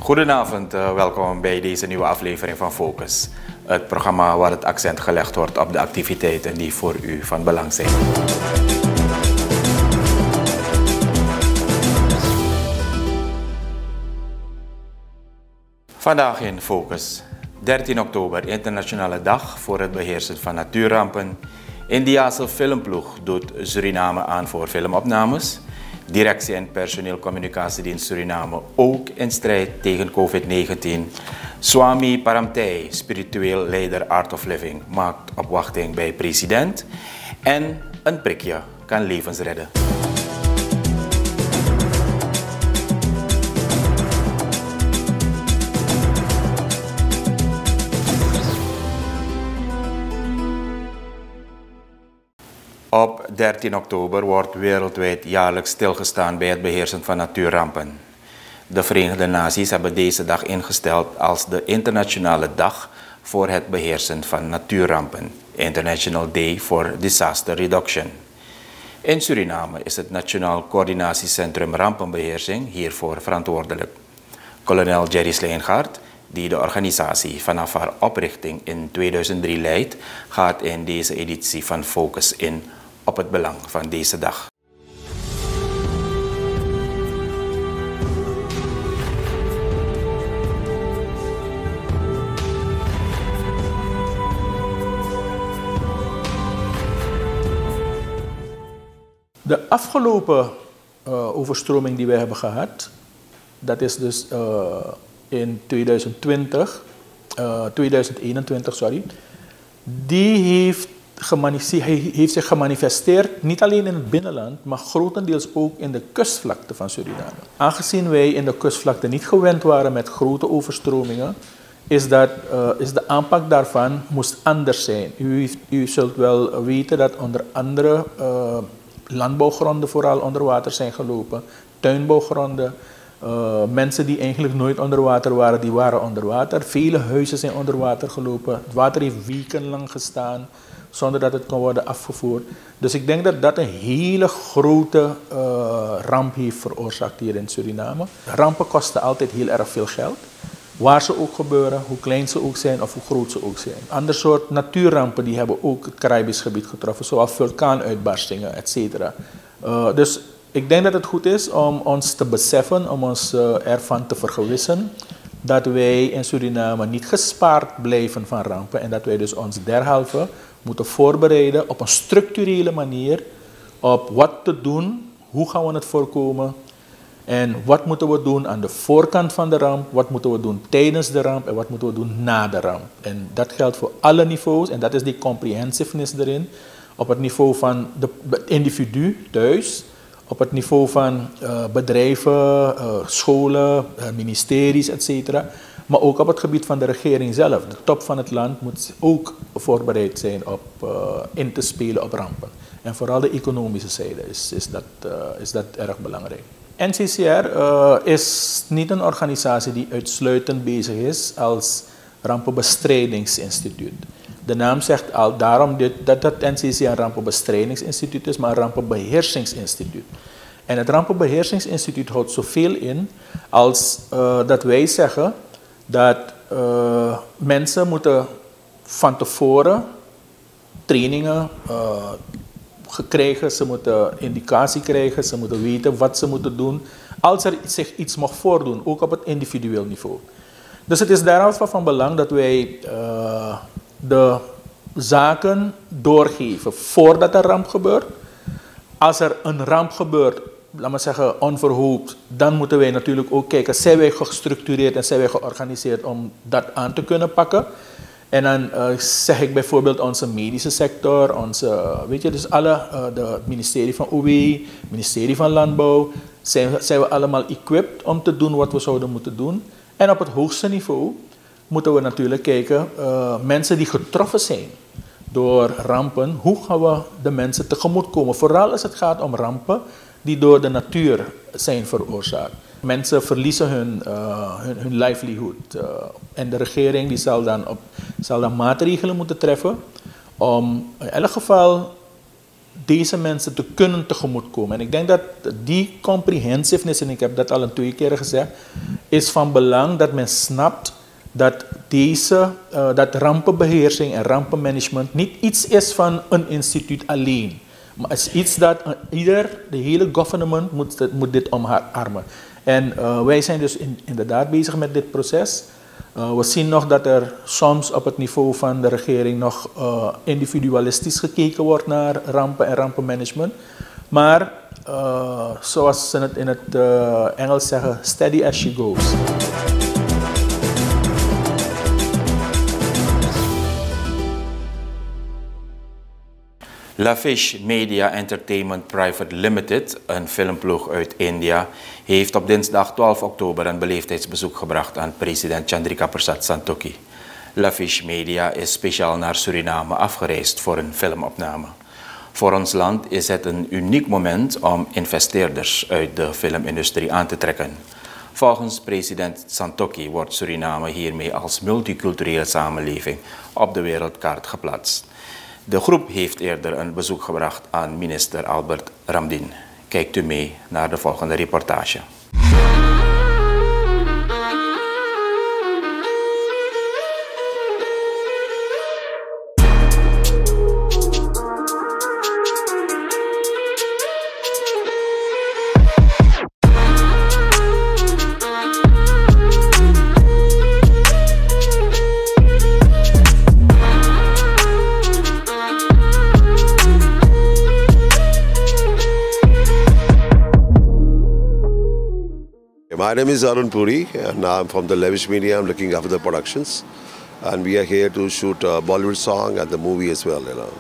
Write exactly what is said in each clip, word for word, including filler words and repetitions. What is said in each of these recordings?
Goedenavond, uh, welkom bij deze nieuwe aflevering van Focus. Het programma waar het accent gelegd wordt op de activiteiten die voor u van belang zijn. Vandaag in Focus. dertien oktober, Internationale Dag voor het beheersen van natuurrampen. Indiase filmploeg doet Suriname aan voor filmopnames. Directie en personeelcommunicatiedienst Suriname ook in strijd tegen COVID negentien. Swami Paramthai, spiritueel leider Art of Living, maakt opwachting bij president. En een prikje kan levens redden. Op dertien oktober wordt wereldwijd jaarlijks stilgestaan bij het beheersen van natuurrampen. De Verenigde Naties hebben deze dag ingesteld als de Internationale Dag voor het beheersen van natuurrampen, International Day for Disaster Reduction. In Suriname is het Nationaal Coördinatiecentrum Rampenbeheersing hiervoor verantwoordelijk. Kolonel Jerry Slijngaard, die de organisatie vanaf haar oprichting in tweeduizend drie leidt, gaat in deze editie van Focus in op het belang van deze dag. De afgelopen uh, overstroming die wij hebben gehad, dat is dus uh, in tweeduizend twintig, uh, tweeduizend eenentwintig, sorry, die heeft, heeft zich gemanifesteerd niet alleen in het binnenland, maar grotendeels ook in de kustvlakte van Suriname. Aangezien wij in de kustvlakte niet gewend waren met grote overstromingen, is, dat, uh, is de aanpak daarvan moest anders zijn. U, u zult wel weten dat onder andere uh, landbouwgronden vooral onder water zijn gelopen, tuinbouwgronden. Uh, mensen die eigenlijk nooit onder water waren, die waren onder water. Vele huizen zijn onder water gelopen. Het water heeft wekenlang gestaan zonder dat het kon worden afgevoerd. Dus ik denk dat dat een hele grote uh, ramp heeft veroorzaakt hier in Suriname. Rampen kosten altijd heel erg veel geld. Waar ze ook gebeuren, hoe klein ze ook zijn of hoe groot ze ook zijn. Ander soort natuurrampen die hebben ook het Caribisch gebied getroffen, zoals vulkaanuitbarstingen, et cetera. Uh, dus ik denk dat het goed is om ons te beseffen, om ons uh, ervan te vergewissen dat wij in Suriname niet gespaard blijven van rampen en dat wij dus ons derhalve moeten voorbereiden op een structurele manier op wat te doen, hoe gaan we het voorkomen en wat moeten we doen aan de voorkant van de ramp, wat moeten we doen tijdens de ramp en wat moeten we doen na de ramp. En dat geldt voor alle niveaus en dat is die comprehensiveness erin, op het niveau van de, het individu thuis, op het niveau van uh, bedrijven, uh, scholen, uh, ministeries, et cetera. Maar ook op het gebied van de regering zelf. De top van het land moet ook voorbereid zijn op uh, in te spelen op rampen. En vooral de economische zijde is, is, dat, uh, is dat erg belangrijk. N C C R uh, is niet een organisatie die uitsluitend bezig is als rampenbestrijdingsinstituut. De naam zegt al daarom dit, dat het N C C een rampenbestrijdingsinstituut is, maar een rampenbeheersingsinstituut. En het rampenbeheersingsinstituut houdt zoveel in als uh, dat wij zeggen dat uh, mensen moeten van tevoren trainingen uh, krijgen, ze moeten indicatie krijgen, ze moeten weten wat ze moeten doen als er zich iets mag voordoen, ook op het individueel niveau. Dus het is daarom van belang dat wij uh, de zaken doorgeven voordat er ramp gebeurt. Als er een ramp gebeurt, laat maar zeggen onverhoopt, dan moeten wij natuurlijk ook kijken, zijn wij gestructureerd en zijn wij georganiseerd om dat aan te kunnen pakken. En dan uh, zeg ik bijvoorbeeld onze medische sector, onze, weet je, dus alle, uh, de ministerie van O W, ministerie van Landbouw, zijn, zijn we allemaal equipped om te doen wat we zouden moeten doen. En op het hoogste niveau moeten we natuurlijk kijken, uh, mensen die getroffen zijn door rampen, hoe gaan we de mensen tegemoetkomen? Vooral als het gaat om rampen die door de natuur zijn veroorzaakt. Mensen verliezen hun, uh, hun, hun livelihood. Uh, en de regering die zal, dan op, zal dan maatregelen moeten treffen om in elk geval deze mensen te kunnen tegemoetkomen. En ik denk dat die comprehensiveness, en ik heb dat al een twee keer gezegd, is van belang dat men snapt dat deze, uh, dat rampenbeheersing en rampenmanagement niet iets is van een instituut alleen. Maar het is iets dat uh, ieder, de hele government moet, moet dit omarmen. En uh, wij zijn dus in, inderdaad bezig met dit proces. Uh, we zien nog dat er soms op het niveau van de regering nog uh, individualistisch gekeken wordt naar rampen en rampenmanagement. Maar uh, zoals ze het in het uh, Engels zeggen, steady as she goes. Lavish Media Entertainment Private Limited, een filmploeg uit India, heeft op dinsdag twaalf oktober een beleefdheidsbezoek gebracht aan president Chandrika Persat Santokhi. Lavish Media is speciaal naar Suriname afgereisd voor een filmopname. Voor ons land is het een uniek moment om investeerders uit de filmindustrie aan te trekken. Volgens president Santokhi wordt Suriname hiermee als multiculturele samenleving op de wereldkaart geplaatst. De groep heeft eerder een bezoek gebracht aan minister Albert Ramdin. Kijkt u mee naar de volgende reportage. My name is Arun Puri and I'm from the Lavish Media. I'm looking after the productions and we are here to shoot a Bollywood song and the movie as well. You know.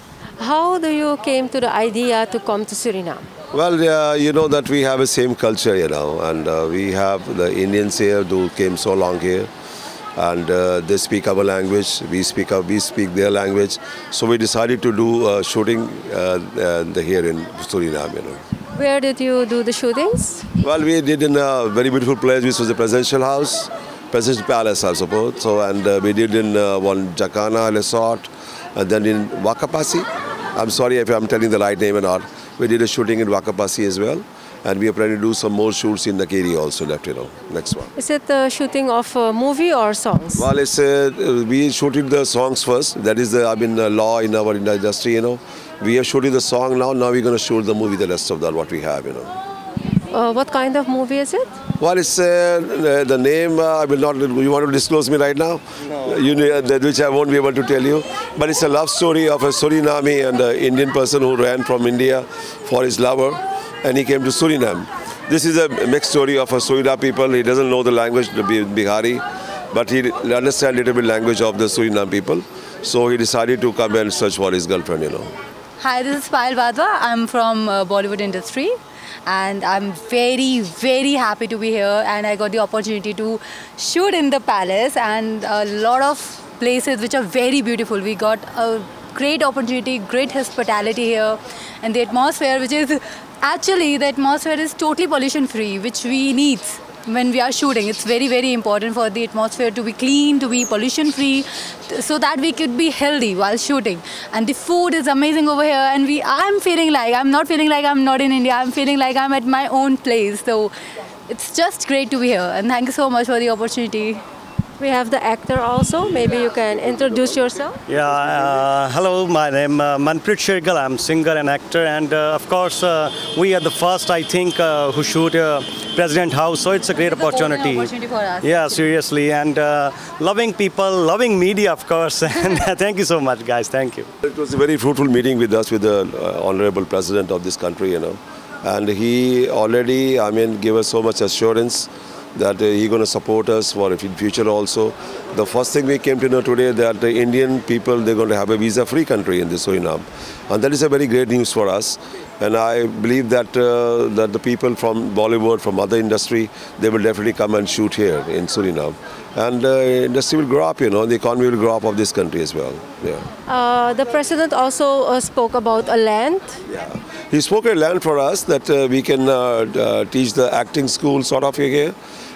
How do you came to the idea to come to Suriname? Well, uh, you know that we have the same culture, you know, and uh, we have the Indians here who came so long here, and uh, they speak our language. We speak our, we speak their language. So we decided to do uh, shooting uh, uh, here in Suriname. You know. Where did you do the shootings? Well, we did in a very beautiful place, which was the presidential house, presidential palace, I suppose. So, and uh, we did in uh, one Jacana resort, and then in Wakapasi. I'm sorry if I'm telling the right name or not. We did a shooting in Wakapasi as well, and we are planning to do some more shoots in Nakiri also left, you know, next one. Is it the shooting of a movie or songs? Well, it's, uh, we shooted the songs first. That is the, I mean, uh, law in our industry, you know. We are shooting the song now. Now we're going to shoot the movie, the rest of that, what we have, you know. Uh, what kind of movie is it? Well, it's uh, the name. Uh, I will not. You want to disclose me right now? No. You know, which I won't be able to tell you. But it's a love story of a Suriname and an Indian person who ran from India for his lover, and he came to Suriname. This is a mixed story of a Surina people. He doesn't know the language, the Bihari, but he understands a little bit language of the Suriname people. So he decided to come and search for his girlfriend, you know. Hi, this is Payal Vadwa. I'm from uh, Bollywood industry, and I'm very, very happy to be here. And I got the opportunity to shoot in the palace and a lot of places which are very beautiful. We got a great opportunity, great hospitality here, and the atmosphere, which is actually the atmosphere is totally pollution free, which we need when we are shooting. It's very, very important for the atmosphere to be clean, to be pollution free, so that we could be healthy while shooting. And the food is amazing over here, and we I'm feeling like I'm not feeling like I'm not in India. I'm feeling like I'm at my own place. So it's just great to be here, and thank you so much for the opportunity. We have the actor also. Maybe you can introduce yourself. Yeah, uh, hello, my name is uh, Manpreet Shergill. I'm singer and actor, and uh, of course uh, we are the first, I think, uh, who shoot uh, President House, so it's a great it's opportunity. opportunity for us. Yeah, seriously, and uh, loving people, loving media, of course, and thank you so much, guys, thank you. It was a very fruitful meeting with us, with the uh, Honorable President of this country, you know, and he already, I mean, gave us so much assurance that uh, he's going to support us for in future also. The first thing we came to know today that the Indian people, they're going to have a visa-free country in the Suriname. And that is a very great news for us. And I believe that uh, that the people from Bollywood, from other industry, they will definitely come and shoot here in Suriname. And the uh, industry will grow up, you know, the economy will grow up of this country as well. Yeah. Uh, the president also uh, spoke about a land. Yeah. He spoke a land for us that uh, we can uh, uh, teach the acting school sort of here.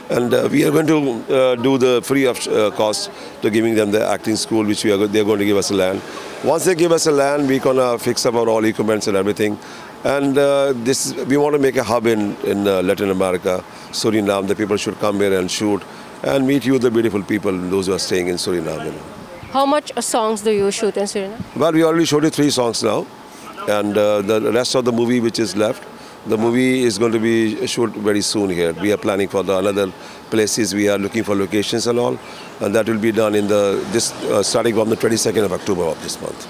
And uh, we are going to uh, do the free of uh, cost to giving them the acting school, which we are they're going to give us a land. Once they give us a land, we're gonna fix up our all equipments and everything. And uh, this we want to make a hub in in uh, Latin America, Suriname. The people should come here and shoot and meet you, the beautiful people, those who are staying in Suriname. You know. How much songs do you shoot in Suriname? Well, we already showed you three songs now, and uh, the rest of the movie which is left, the movie is going to be shot very soon here. We are planning for the another places. We are looking for locations and all, and that will be done in the this uh, starting from the twenty-second of October of this month.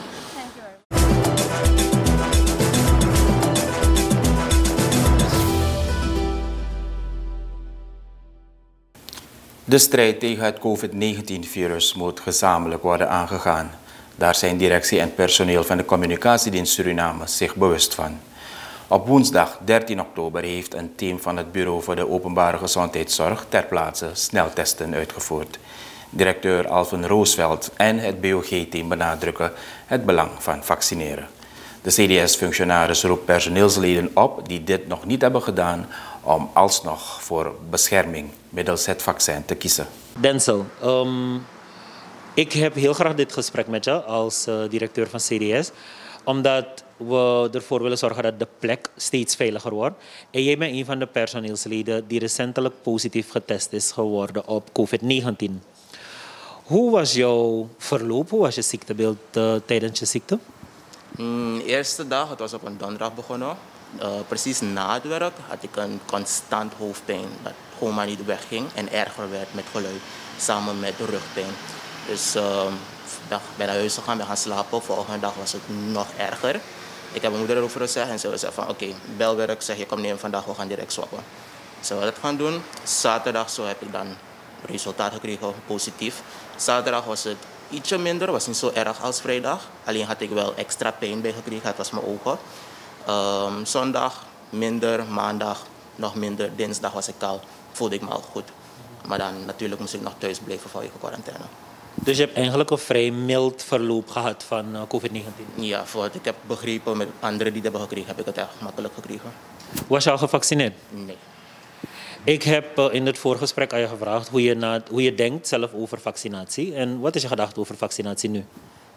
De strijd tegen het COVID negentien virus moet gezamenlijk worden aangegaan. Daar zijn directie en personeel van de communicatiedienst Suriname zich bewust van. Op woensdag dertien oktober heeft een team van het Bureau voor de Openbare Gezondheidszorg ter plaatse sneltesten uitgevoerd. Directeur Alvin Roosveld en het B O G-team benadrukken het belang van vaccineren. De C D S-functionaris roept personeelsleden op die dit nog niet hebben gedaan om alsnog voor bescherming middels het vaccin te kiezen. Denzel, um, ik heb heel graag dit gesprek met je als uh, directeur van C D S, omdat we ervoor willen zorgen dat de plek steeds veiliger wordt. En jij bent een van de personeelsleden die recentelijk positief getest is geworden op COVID negentien. Hoe was jouw verloop? Hoe was je ziektebeeld uh, tijdens je ziekte? Mm, eerste dag, het was op een donderdag begonnen. Uh, precies na het werk had ik een constant hoofdpijn dat gewoon maar niet wegging en erger werd met geluid samen met de rugpijn. Dus uh, ik ben naar huis gegaan, ben gaan slapen. Volgende dag was het nog erger. Ik heb mijn moeder erover gezegd en ze zei van oké, okay, belwerk, zeg je kom neem vandaag, we gaan direct swappen. Ze wilden het gaan doen. Zaterdag zo heb ik dan resultaat gekregen, positief. Zaterdag was het ietsje minder, was niet zo erg als vrijdag. Alleen had ik wel extra pijn bij gekregen, het was mijn ogen. Um, zondag minder, maandag nog minder, dinsdag was ik kaal, voelde ik me al goed. Maar dan natuurlijk moest ik nog thuis blijven vanwege quarantaine. Dus je hebt eigenlijk een vrij mild verloop gehad van uh, COVID negentien? Ja, voor wat ik heb begrepen met anderen die het hebben gekregen, heb ik het echt makkelijk gekregen. Was je al gevaccineerd? Nee. Ik heb uh, in het voorgesprek aan je gevraagd hoe je, na, hoe je denkt zelf over vaccinatie. En wat is je gedachte over vaccinatie nu?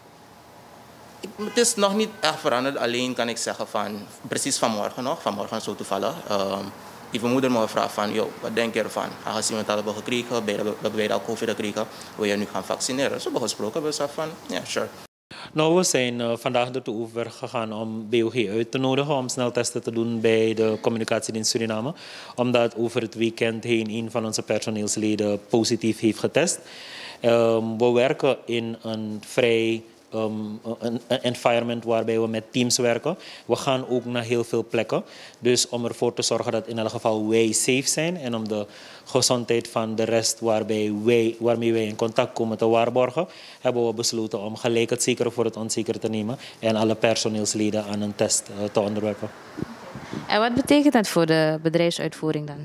Ik, het is nog niet echt veranderd, alleen kan ik zeggen van, precies vanmorgen nog, vanmorgen zo toevallig. Um, die vermoeder me vraagt van, joh, wat denk je ervan? Aangezien we het al hebben gekregen, we hebben al COVID gekregen, wil je nu gaan vaccineren? Zo hebben we gesproken, we zeiden van, ja, yeah, sure. Nou, we zijn uh, vandaag ertoe overgegaan om B O G uit te nodigen om sneltesten te doen bij de communicatiedienst Suriname. Omdat over het weekend heen een van onze personeelsleden positief heeft getest. Um, we werken in een vrij um, een, een environment waarbij we met teams werken. We gaan ook naar heel veel plekken. Dus om ervoor te zorgen dat in elk geval wij safe zijn en om de gezondheid van de rest waarbij wij, waarmee wij in contact komen te waarborgen, hebben we besloten om gelijk het zekere voor het onzekere te nemen en alle personeelsleden aan een test uh, te onderwerpen. En wat betekent dat voor de bedrijfsuitvoering dan?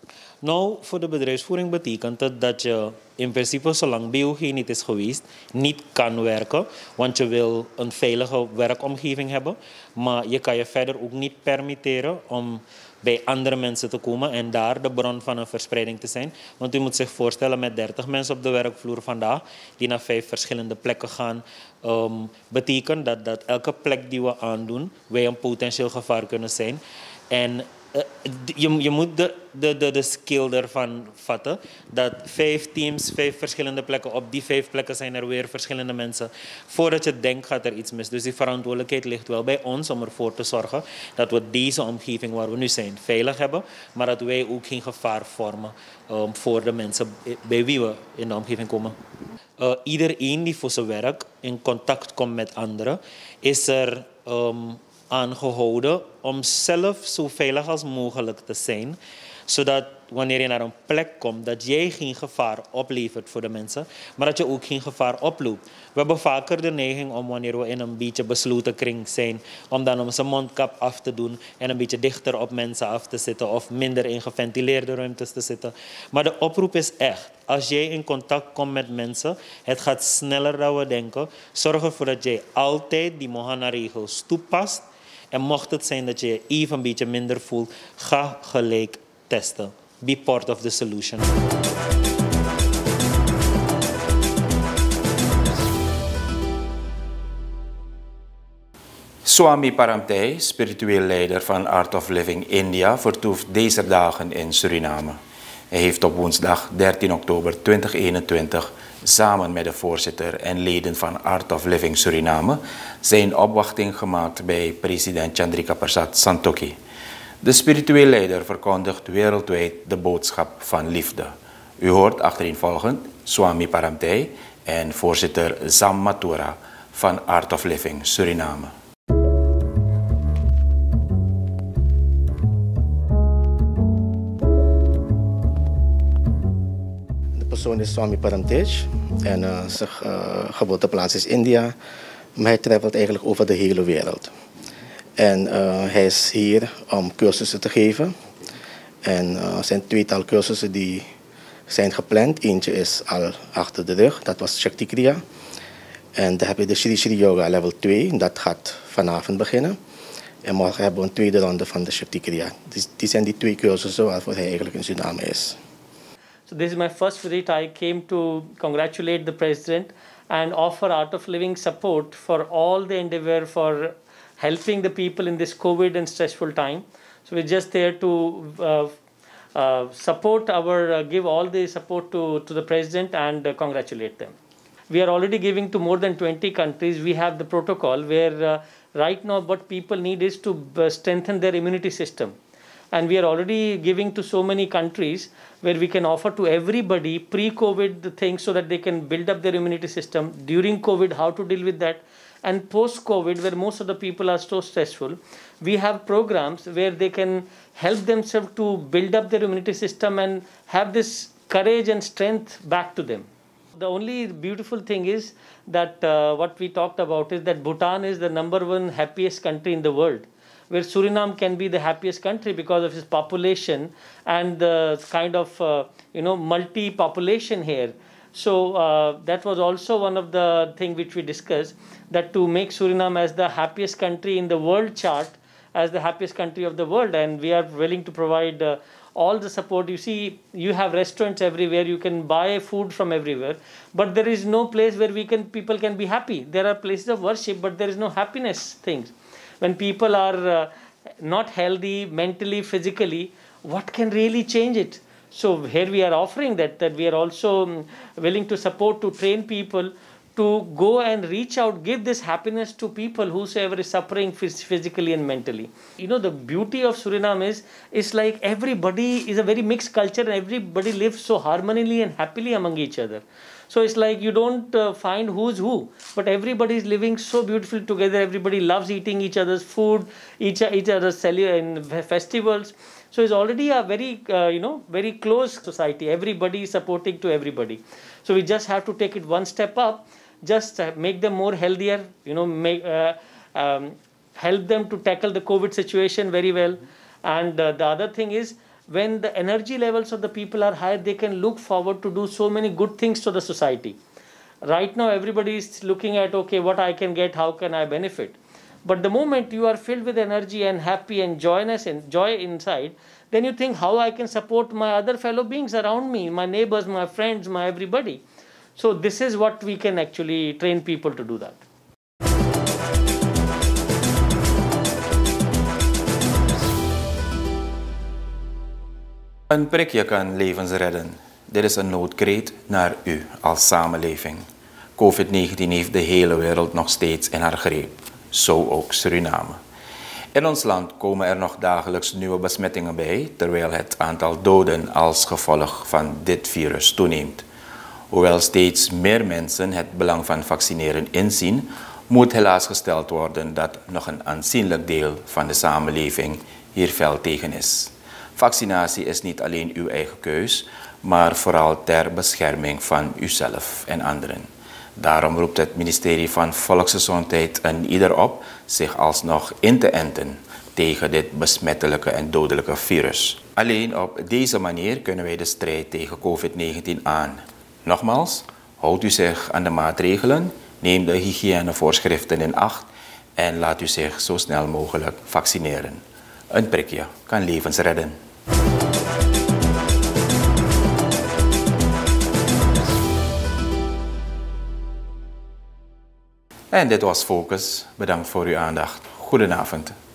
Nou, voor de bedrijfsvoering betekent het dat je in principe, zolang B O G niet is geweest, niet kan werken. Want je wil een veilige werkomgeving hebben. Maar je kan je verder ook niet permitteren om bij andere mensen te komen en daar de bron van een verspreiding te zijn. Want u moet zich voorstellen met dertig mensen op de werkvloer vandaag, die naar vijf verschillende plekken gaan, um, betekent dat, dat elke plek die we aandoen, wij een potentieel gevaar kunnen zijn. En Uh, je, je moet de, de, de, de skill ervan vatten. Dat vijf teams, vijf verschillende plekken. Op die vijf plekken zijn er weer verschillende mensen. Voordat je denkt gaat er iets mis. Dus die verantwoordelijkheid ligt wel bij ons om ervoor te zorgen dat we deze omgeving waar we nu zijn veilig hebben. Maar dat wij ook geen gevaar vormen um, voor de mensen bij wie we in de omgeving komen. Uh, iedereen die voor zijn werk in contact komt met anderen, is er Um, aangehouden om zelf zo veilig als mogelijk te zijn, zodat wanneer je naar een plek komt, dat jij geen gevaar oplevert voor de mensen, maar dat je ook geen gevaar oploopt. We hebben vaker de neiging om wanneer we in een beetje besloten kring zijn, om dan onze mondkap af te doen en een beetje dichter op mensen af te zitten of minder in geventileerde ruimtes te zitten. Maar de oproep is echt, als jij in contact komt met mensen, het gaat sneller dan we denken. Zorg ervoor dat jij altijd die Mohana-regels toepast. En mocht het zijn dat je je even een beetje minder voelt, ga gelijk testen. be part of the solution. Swami Paramtay, spiritueel leider van Art of Living India, vertoeft deze dagen in Suriname. Hij heeft op woensdag dertien oktober tweeduizend eenentwintig samen met de voorzitter en leden van Art of Living Suriname zijn opwachting gemaakt bij president Chandrika Persat Santokhi. De spiritueel leider verkondigt wereldwijd de boodschap van liefde. U hoort achtereenvolgend Swami Paramtay en voorzitter Zam Mathura van Art of Living Suriname. De persoon is Swami Paramtay en uh, zijn uh, geboorteplaats is India, maar hij travelt eigenlijk over de hele wereld. En uh, hij is hier om cursussen te geven. En uh, er zijn tweetal cursussen die zijn gepland. Eentje is al achter de rug, dat was Shakti Kriya. En dan heb je de Shri Shri Yoga level twee, dat gaat vanavond beginnen. En morgen hebben we een tweede ronde van de Shakti Kriya. Die, die zijn die twee cursussen waarvoor hij eigenlijk in Suriname is. So this is my first visit. I came to congratulate the President and offer Art of Living support for all the endeavor for helping the people in this COVID and stressful time. So we're just there to uh, uh, support our, uh, give all the support to, to the President and uh, congratulate them. We are already giving to more than twenty countries. We have the protocol where uh, right now what people need is to uh, strengthen their immunity system. And we are already giving to so many countries where we can offer to everybody pre-COVID things so that they can build up their immunity system. During COVID, how to deal with that. And post-COVID, where most of the people are so stressful, we have programs where they can help themselves to build up their immunity system and have this courage and strength back to them. The only beautiful thing is that uh, what we talked about is that Bhutan is the number one happiest country in the world, where Suriname can be the happiest country because of its population and the kind of uh, you know multi-population here. So uh, that was also one of the things which we discussed, that to make Suriname as the happiest country in the world chart, as the happiest country of the world, and we are willing to provide uh, all the support. You see, you have restaurants everywhere, you can buy food from everywhere, but there is no place where we can people can be happy. There are places of worship, but there is no happiness things. When people are uh, not healthy mentally, physically, what can really change it? So here we are offering that, that we are also um, willing to support, to train people to go and reach out, give this happiness to people whosoever is suffering physically and mentally. You know, the beauty of Suriname is, is like everybody is a very mixed culture and everybody lives so harmoniously and happily among each other. So it's like you don't uh, find who's who, but everybody is living so beautifully together. Everybody loves eating each other's food, each, each other's in festivals. So it's already a very, uh, you know, very close society. Everybody is supporting to everybody. So we just have to take it one step up, just uh, make them more healthier, you know, make, uh, um, help them to tackle the COVID situation very well. And uh, the other thing is, when the energy levels of the people are high, they can look forward to do so many good things to the society. Right now, everybody is looking at, okay, what I can get, how can I benefit? But the moment you are filled with energy and happy and joyness and joy inside, then you think how I can support my other fellow beings around me, my neighbors, my friends, my everybody. So this is what we can actually train people to do that. Een prikje kan levens redden. Dit is een noodkreet naar u als samenleving. COVID negentien heeft de hele wereld nog steeds in haar greep. Zo ook Suriname. In ons land komen er nog dagelijks nieuwe besmettingen bij, terwijl het aantal doden als gevolg van dit virus toeneemt. Hoewel steeds meer mensen het belang van vaccineren inzien, moet helaas gesteld worden dat nog een aanzienlijk deel van de samenleving hier fel tegen is. Vaccinatie is niet alleen uw eigen keus, maar vooral ter bescherming van uzelf en anderen. Daarom roept het ministerie van Volksgezondheid een ieder op zich alsnog in te enten tegen dit besmettelijke en dodelijke virus. Alleen op deze manier kunnen wij de strijd tegen COVID negentien aan. Nogmaals, houdt u zich aan de maatregelen, neem de hygiënevoorschriften in acht en laat u zich zo snel mogelijk vaccineren. Een prikje kan levens redden. En dit was Focus. Bedankt voor uw aandacht. Goedenavond.